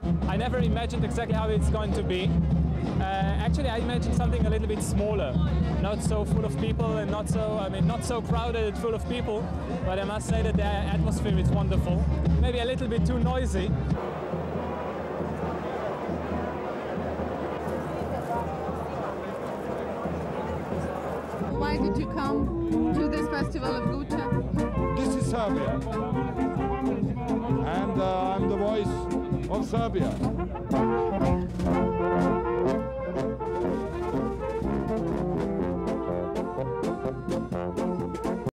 I never imagined exactly how it's going to be. Actually, I imagined something a little bit smaller, not so full of people and not so crowded and full of people, but I must say that the atmosphere is wonderful. Maybe a little bit too noisy. Why did you come to this festival of Guca? This is Serbia, and I'm the voice of Serbia.